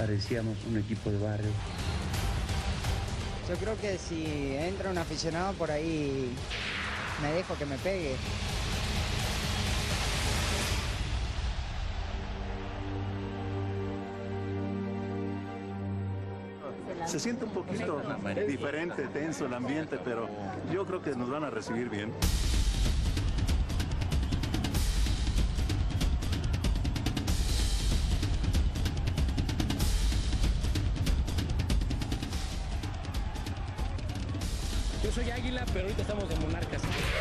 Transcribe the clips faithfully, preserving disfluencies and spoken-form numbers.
parecíamos un equipo de barrio. Yo creo que si entra un aficionado por ahí, me dejo que me pegue. Se siente un poquito diferente, tenso el ambiente, pero yo creo que nos van a recibir bien. Yo soy Águila, pero ahorita estamos en Monarcas.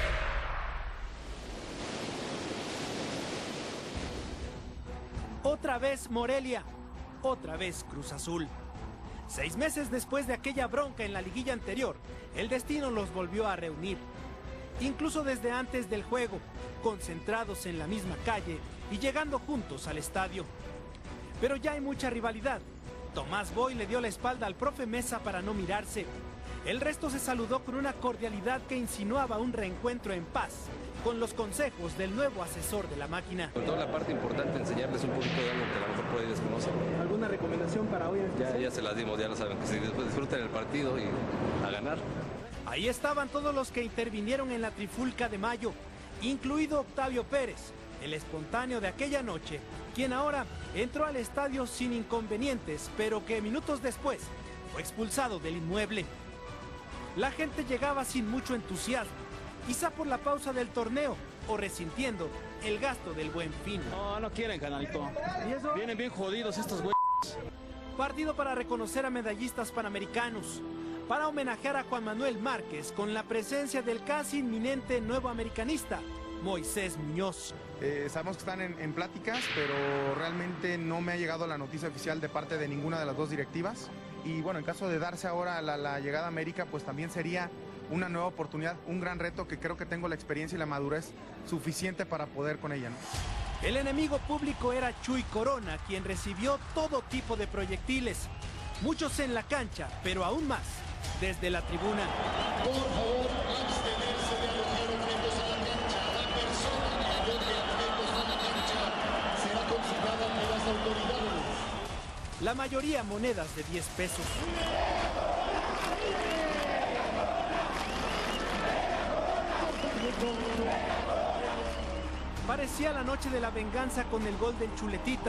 Otra vez Morelia, otra vez Cruz Azul. Seis meses después de aquella bronca en la liguilla anterior, el destino los volvió a reunir. Incluso desde antes del juego, concentrados en la misma calle y llegando juntos al estadio. Pero ya hay mucha rivalidad. Tomás Boy le dio la espalda al profe Mesa para no mirarse. El resto se saludó con una cordialidad que insinuaba un reencuentro en paz, con los consejos del nuevo asesor de la máquina. Sobre todo la parte importante, enseñarles un poquito de algo que a lo mejor por ahí desconocen. ¿Alguna recomendación para hoy? Ya, ya se las dimos, ya lo saben, que se disfruten el partido y a ganar. Ahí estaban todos los que intervinieron en la trifulca de mayo, incluido Octavio Pérez, el espontáneo de aquella noche, quien ahora entró al estadio sin inconvenientes, pero que minutos después fue expulsado del inmueble. La gente llegaba sin mucho entusiasmo, quizá por la pausa del torneo o resintiendo el gasto del Buen Fin. No, no quieren, canalito. ¿Y eso? Vienen bien jodidos estos güeyes. Partido para reconocer a medallistas panamericanos, para homenajear a Juan Manuel Márquez con la presencia del casi inminente nuevo americanista, Moisés Muñoz. Eh, sabemos que están en, en pláticas, pero realmente no me ha llegado la noticia oficial de parte de ninguna de las dos directivas. Y bueno, en caso de darse ahora la, la llegada a América, pues también sería una nueva oportunidad, un gran reto que creo que tengo la experiencia y la madurez suficiente para poder con ella, ¿no? El enemigo público era Chuy Corona, quien recibió todo tipo de proyectiles, muchos en la cancha, pero aún más desde la tribuna. Por favor, abstenerse de alojar objetos a la cancha. La persona que aloje objetos a la cancha será consignada ante las autoridades. La mayoría monedas de diez pesos. Parecía la noche de la venganza con el gol del Chuletita.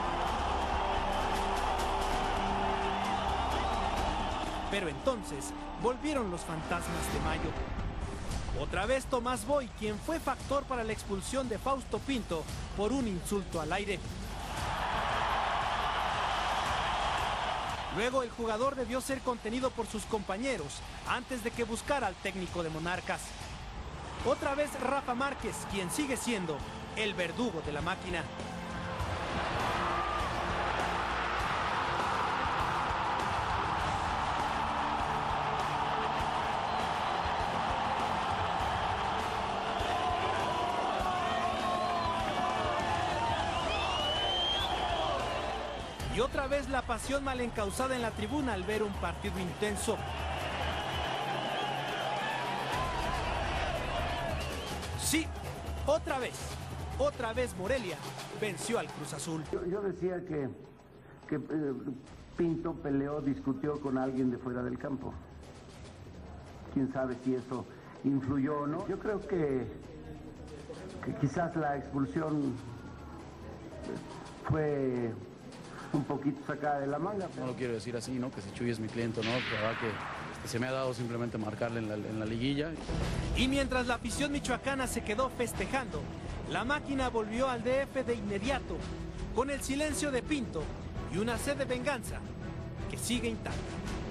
Pero entonces volvieron los fantasmas de mayo. Otra vez Tomás Boy, quien fue factor para la expulsión de Fausto Pinto por un insulto al aire. Luego el jugador debió ser contenido por sus compañeros antes de que buscara al técnico de Monarcas. Otra vez Rafa Márquez, quien sigue siendo el verdugo de la máquina. Y otra vez la pasión mal encausada en la tribuna al ver un partido intenso. Sí, otra vez, otra vez Morelia venció al Cruz Azul. Yo, yo decía que, que eh, Pinto peleó, discutió con alguien de fuera del campo. Quién sabe si eso influyó o no. Yo creo que, que quizás la expulsión fue un poquito sacada de la manga. No lo quiero decir así, ¿no? Que si Chuy es mi cliente, ¿no? La verdad que este, se me ha dado simplemente marcarle en la, en la liguilla. Y mientras la afición michoacana se quedó festejando, la máquina volvió al D F de inmediato, con el silencio de Pinto y una sed de venganza que sigue intacta.